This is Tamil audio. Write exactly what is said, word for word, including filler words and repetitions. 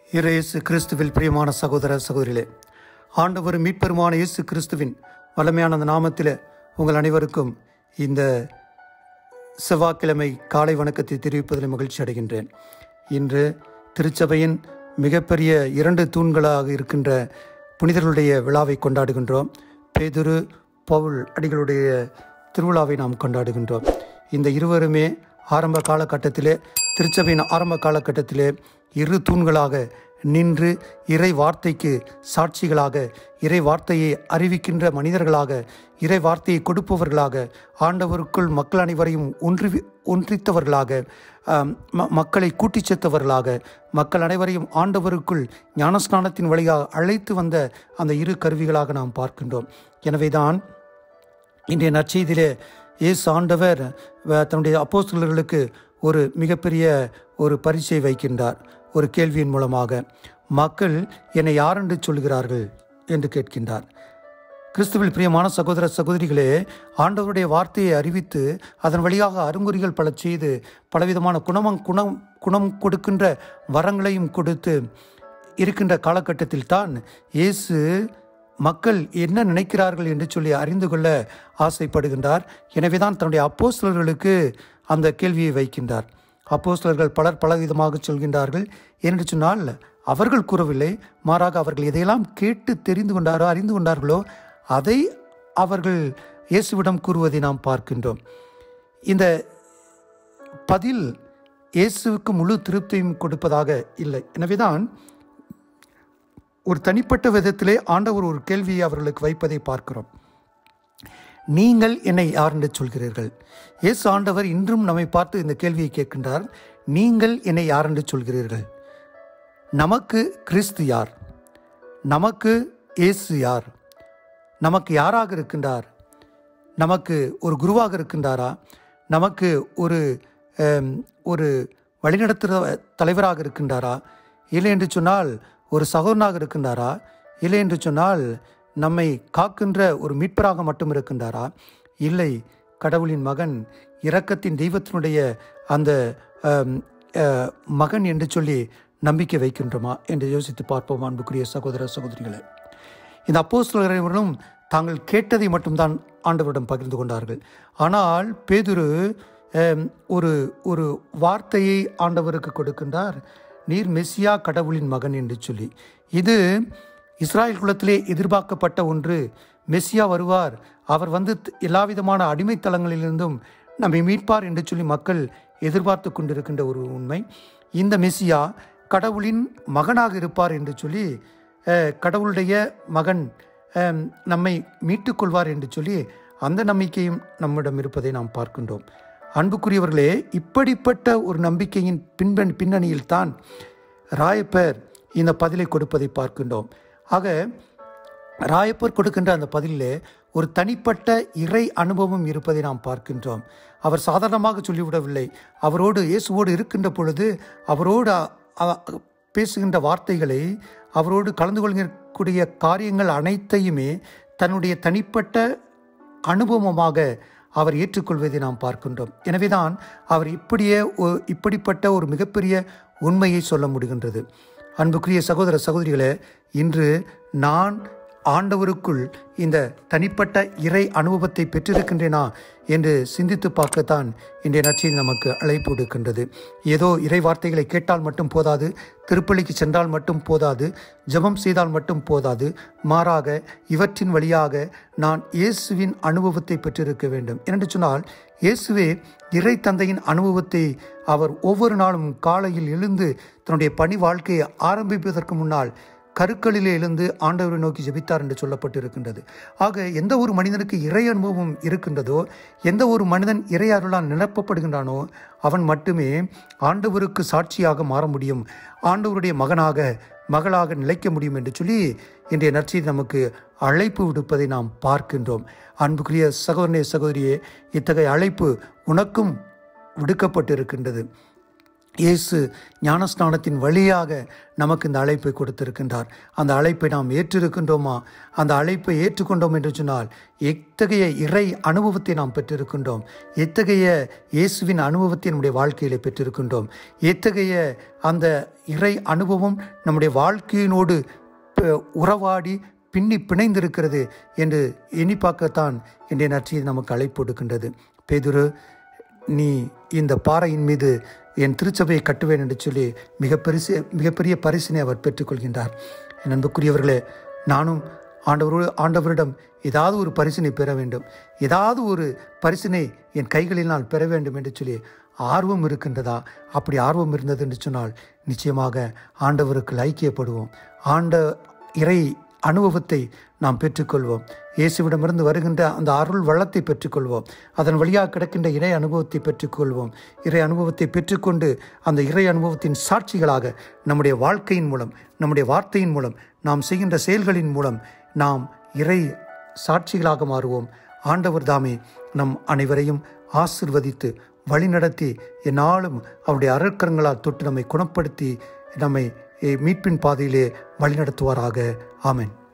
இயேசு கிறிஸ்துவில் பிரியமான சகோதர சகோதரிகளே, ஆண்டவர் மீட்பெருமான இயேசு கிறிஸ்துவின் வல்லமையான அந்த நாமத்தில் உங்கள் அனைவருக்கும் இந்த செவ்வாய்க்கிழமை காலை வணக்கத்தை தெரிவிப்பதில் மகிழ்ச்சி அடைகின்றேன். இன்று திருச்சபையின் மிகப்பெரிய இரண்டு தூண்களாக இருக்கின்ற புனிதர்களுடைய விழாவை கொண்டாடுகின்றோம். பேதுரு, பவுல் அடிகளுடைய திருவிழாவை நாம் கொண்டாடுகின்றோம். இந்த இருவருமே ஆரம்ப காலகட்டத்திலே, திருச்சபையின் ஆரம்ப காலகட்டத்திலே இரு தூண்களாக நின்று இறை வார்த்தைக்கு சாட்சிகளாக, இறை வார்த்தையை அறிவிக்கின்ற மனிதர்களாக, இறை வார்த்தையை கொடுப்பவர்களாக, ஆண்டவருக்குள் மக்கள் அனைவரையும் ஒன்றி ஒன்றித்தவர்களாக, மக்களை கூட்டிச் சேர்த்தவர்களாக, மக்கள் அனைவரையும் ஆண்டவருக்குள் ஞானஸ்நானத்தின் வழியாக அழைத்து வந்த அந்த இரு கருவிகளாக நாம் பார்க்கின்றோம். எனவேதான் இன்றைய நற்செய்தியிலே இயேசு ஆண்டவர் தன்னுடைய அப்போஸ்தலர்களுக்கு ஒரு மிகப்பெரிய ஒரு பரீட்சை வைக்கின்றார். ஒரு கேள்வியின் மூலமாக, மக்கள் என்னை யார் என்று சொல்கிறார்கள் என்று கேட்கின்றார். கிறிஸ்துவில் பிரியமான சகோதர சகோதரிகளே, ஆண்டவருடைய வார்த்தையை அறிவித்து அதன் வழியாக அருங்குறிகள் பல செய்து பலவிதமான குணம் குணம் குணம் கொடுக்கின்ற வரங்களையும் கொடுத்து இருக்கின்ற காலகட்டத்தில் தான் இயேசு மக்கள் என்ன நினைக்கிறார்கள் என்று சொல்லி அறிந்து கொள்ள ஆசைப்படுகின்றார். எனவேதான் தன்னுடைய அப்போஸ்தலர்களுக்கு அந்த கேள்வியை வைக்கின்றார். அப்போஸ்தலர்கள் பலர் பலவிதமாக சொல்கின்றார்கள் என்று சொன்னால் அவர்கள் கூறவில்லை, மாறாக அவர்கள் எதையெல்லாம் கேட்டு தெரிந்து கொண்டாரோ அறிந்து கொண்டார்களோ அதை அவர்கள் இயேசுவிடம் கூறுவதை நாம் பார்க்கின்றோம். இந்த பதில் இயேசுவுக்கு முழு திருப்தியும் கொடுப்பதாக இல்லை. எனவேதான் ஒரு தனிப்பட்ட விதத்திலே ஆண்டவர் ஒரு கேள்வியை அவர்களுக்கு வைப்பதை பார்க்கிறோம். நீங்கள் என்னை யார் என்று சொல்கிறீர்கள்? இயேசு ஆண்டவர் இன்றும் நம்மை பார்த்து இந்த கேள்வியை கேட்கின்றார். நீங்கள் என்னை யார் என்று சொல்கிறீர்கள்? நமக்கு கிறிஸ்து யார்? நமக்கு இயேசு யார்? நமக்கு யாராக இருக்கின்றார்? நமக்கு ஒரு குருவாக இருக்கின்றாரா? நமக்கு ஒரு ஒரு வழிநடத்துகிற தலைவராக இருக்கின்றாரா? இல்லை என்று சொன்னால் ஒரு சகோதரனாக இருக்கின்றாரா? இல்லை என்று சொன்னால் நம்மை காக்கின்ற ஒரு மீட்பராக மட்டும் இருக்கின்றாரா? இல்லை, கடவுளின் மகன், இரக்கத்தின் தெய்வத்தினுடைய அந்த மகன் என்று சொல்லி நம்பிக்கை வைக்கின்றோமா என்று யோசித்து பார்ப்போம். அன்புக்குரிய சகோதர சகோதரிகளே, இந்த அப்போஸ்தலர்களும் தாங்கள் கேட்டதை மட்டும்தான் ஆண்டவரிடம் பகிர்ந்து கொண்டார்கள். ஆனால் பேதுரு ஒரு ஒரு வார்த்தையை ஆண்டவருக்கு கொடுக்கின்றார். நீர் மெசியா, கடவுளின் மகன் என்று சொல்லி. இது இஸ்ராயல் குலத்திலே எதிர்பார்க்கப்பட்ட ஒன்று. மெசியா வருவார், அவர் வந்து எல்லா விதமான அடிமைத்தளங்களிலிருந்தும் நம்மை மீட்பார் என்று சொல்லி மக்கள் எதிர்பார்த்து கொண்டிருக்கின்ற ஒரு உண்மை. இந்த மெசியா கடவுளின் மகனாக இருப்பார் என்று சொல்லி, கடவுளுடைய மகன் நம்மை மீட்டுக்கொள்வார் என்று சொல்லி அந்த நம்பிக்கையும் நம்மிடம் இருப்பதை நாம் பார்க்கின்றோம். அன்புக்குரியவர்களே, இப்படிப்பட்ட ஒரு நம்பிக்கையின் பின்பண் பின்னணியில் தான் ராயப்பர் இந்த பதிலை கொடுப்பதை பார்க்கின்றோம். ஆக ராயப்பர் கொடுக்கின்ற அந்த பதிலே ஒரு தனிப்பட்ட இறை அனுபவம் இருப்பதை நாம் பார்க்கின்றோம். அவர் சாதாரணமாக சொல்லிவிடவில்லை. அவரோடு இயேசுவோடு இருக்கின்ற பொழுது அவரோடு பேசுகின்ற வார்த்தைகளை, அவரோடு கலந்து கொள்ளக்கூடிய காரியங்கள் அனைத்தையுமே தன்னுடைய தனிப்பட்ட அனுபவமாக அவர் ஏற்றுக்கொள்வதை நாம் பார்க்கின்றோம். எனவேதான் அவர் இப்படியே இப்படிப்பட்ட ஒரு மிகப்பெரிய உண்மையை சொல்ல முடிகின்றது. அன்புக்குரிய சகோதர சகோதரிகளே, இன்று நான் ஆண்டவருக்குள் இந்த தனிப்பட்ட இறை அனுபவத்தை பெற்றிருக்கின்றேனா என்று சிந்தித்து பார்க்கத்தான் இன்றைய நற்செய்தி நமக்கு அழைப்பு விடுக்கின்றது. ஏதோ இறை வார்த்தைகளை கேட்டால் மட்டும் போதாது, திருப்பலிக்கு சென்றால் மட்டும் போதாது, ஜெபம் செய்தால் மட்டும் போதாது, மாறாக இவற்றின் வழியாக நான் இயேசுவின் அனுபவத்தை பெற்றிருக்க வேண்டும். என்று சொன்னால் இயேசுவே இறை தந்தையின் அனுபவத்தை அவர் ஒவ்வொரு நாளும் காலையில் எழுந்து தன்னுடைய பணி வாழ்க்கையை ஆரம்பிப்பதற்கு முன்னால் கருக்களிலே எழுந்து ஆண்டவரை நோக்கி ஜெபித்தார் என்று சொல்லப்பட்டு இருக்கின்றது. ஆக எந்த ஒரு மனிதனுக்கு இறை அனுபவம் இருக்கின்றதோ, எந்த ஒரு மனிதன் இறை அருளால் நிரப்பப்படுகின்றானோ அவன் மட்டுமே ஆண்டவருக்கு சாட்சியாக மாற முடியும், ஆண்டவருடைய மகனாக மகளாக நிலைக்க முடியும் என்று சொல்லி இன்றைய நற்செய்தி நமக்கு அழைப்பு விடுப்பதை நாம் பார்க்கின்றோம். அன்புக்குரிய சகோதரனே சகோதரியே, இத்தகைய அழைப்பு உனக்கும் விடுக்கப்பட்டு இருக்கின்றது. இயேசு ஞானஸ்நானத்தின் வழியாக நமக்கு இந்த அழைப்பை கொடுத்திருக்கின்றார். அந்த அழைப்பை நாம் ஏற்றிருக்கின்றோமா? அந்த அழைப்பை ஏற்றுக்கொண்டோம் என்று சொன்னால் எத்தகைய இறை அனுபவத்தை நாம் பெற்றிருக்கின்றோம், எத்தகைய இயேசுவின் அனுபவத்தை நம்முடைய வாழ்க்கையில் பெற்றிருக்கின்றோம், எத்தகைய அந்த இறை அனுபவம் நம்முடைய வாழ்க்கையினோடு உறவாடி பின்னி பிணைந்திருக்கிறது என்று எண்ணி பார்க்கத்தான் இன்றைய நற்செய்தி நமக்கு அழைப்பு கொடுக்கின்றது. பேதுரு, நீ இந்த பாறையின் மீது என் திருச்சபையை கட்டுவேன் என்று சொல்லி மிக பெருசு மிகப்பெரிய பரிசினை அவர் பெற்றுக்கொள்கின்றார். என் அன்புக்குரியவர்களே, நானும் ஆண்டவர் ஆண்டவரிடம் ஏதாவது ஒரு பரிசினை பெற வேண்டும், ஏதாவது ஒரு பரிசினை என் கைகளில் நான் பெற வேண்டும் என்று சொல்லி ஆர்வம் இருக்கின்றதா? அப்படி ஆர்வம் இருந்தது என்று சொன்னால் நிச்சயமாக ஆண்டவருக்கு ஐக்கியப்படுவோம், ஆண்ட இறை அனுபவத்தை நாம் பெற்றுக்கொள்வோம், இயேசுவிடமிருந்து வருகின்ற அந்த அருள் வளத்தை பெற்றுக்கொள்வோம், அதன் வழியாக கிடக்கின்ற இறை அனுபவத்தை பெற்றுக்கொள்வோம். இறை அனுபவத்தை பெற்றுக்கொண்டு அந்த இறை அனுபவத்தின் சாட்சிகளாக நம்முடைய வாழ்க்கையின் மூலம், நம்முடைய வார்த்தையின் மூலம், நாம் செய்கின்ற செயல்களின் மூலம் நாம் இறை சாட்சிகளாக மாறுவோம். ஆண்டவர் தாமே நம் அனைவரையும் ஆசிர்வதித்து வழிநடத்தி எந்நாளும் அவருடைய அருட்கரங்களால் தொட்டு நம்மை குணப்படுத்தி நம்மை மீட்பின் பாதையிலே வழிநடத்துவாராக. ஆமென்.